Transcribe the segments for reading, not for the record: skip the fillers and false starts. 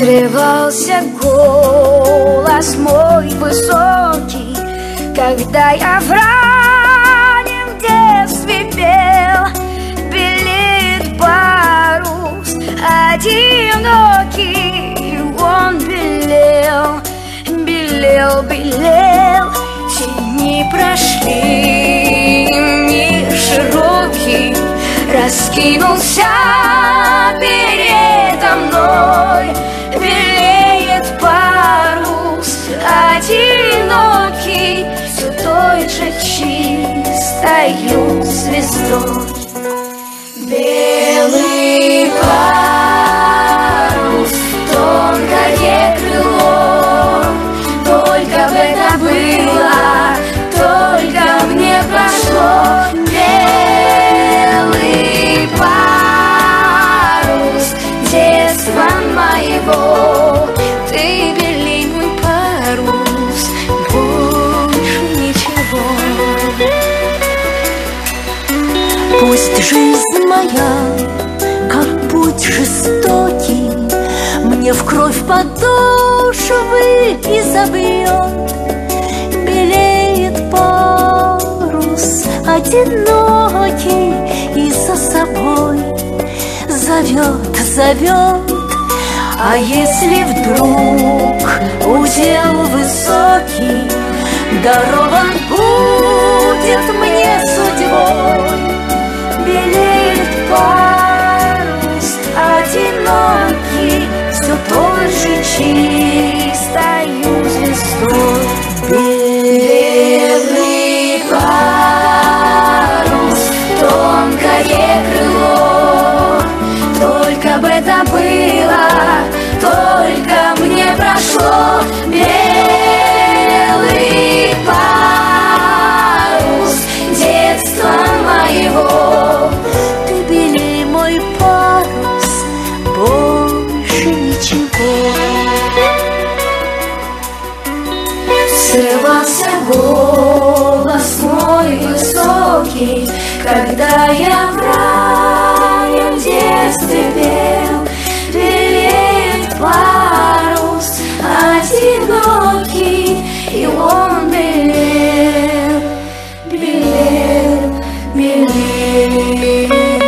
Срывался голос мой высокий, когда я в раннем детстве пел. Белеет парус одинокий, он белел, белел, белел. Тени прошли, мир широкий раскинулся передо мной. Белеет парус одинокий, все той же чистою звездой. Белый парус, тонкое крыло, только бы это было, только мне прошло. Белый парус детства моего, ты белей мой парус, больше ничего. Пусть жизнь моя, как путь жестокий, мне в кровь подошвы и забьет. Белеет парус одинокий и за собой зовет, зовет. А если вдруг удел высокий дарован будет мне судьбой, белеет парус одинокий, все той же чистою звездой. Белый парус, тонкое крыло, только бы это было, только мне прошло. Белый парус детства моего, ты белей мой парус, больше ничего. Срывался голос мой высокий, когда я в раннем детстве пел. Белеет парус одинокий, и он белел, белел, белел.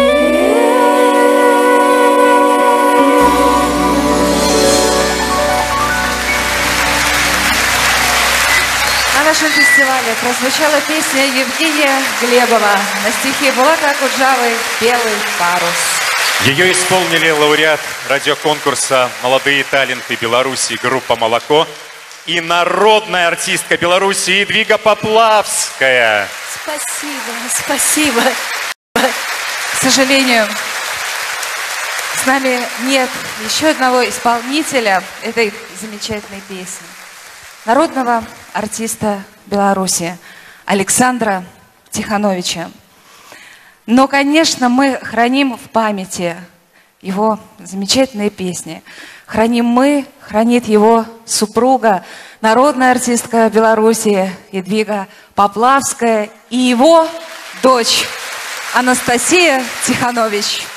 На нашем фестивале прозвучала песня Евгения Глебова на стихи Булата Акуджавы «Белый парус». Ее исполнили лауреат радиоконкурса «Молодые таленты Беларуси» группа «Молоко» и народная артистка Беларуси Едвига Поплавская. Спасибо, спасибо. К сожалению, с нами нет еще одного исполнителя этой замечательной песни. Народного артиста Беларуси Александра Тихановича. Но, конечно, мы храним в памяти его замечательные песни. Храним мы, хранит его супруга, народная артистка Беларуси Едвига Поплавская и его дочь Анастасия Тиханович.